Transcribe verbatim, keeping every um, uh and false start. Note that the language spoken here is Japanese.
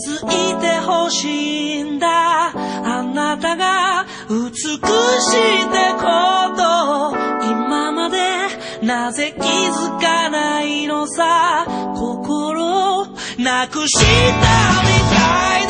づいてほしいんだ。あなたが美しいってこと今までなぜ気づかないのさ。心なくしたみたい